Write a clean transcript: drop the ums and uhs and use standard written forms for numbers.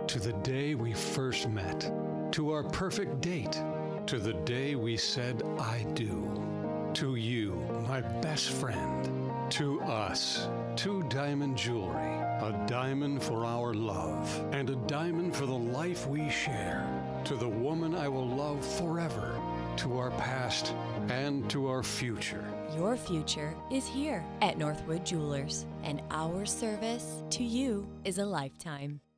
to the day we first met, to our perfect date, to the day we said I do, to you, my best friend, to us, 2 diamond jewelry, a diamond for our love, and a diamond for the life we share, to the woman I will love forever, to our past and to our future. Your future is here at Northwood Jewelers, and our service to you is a lifetime.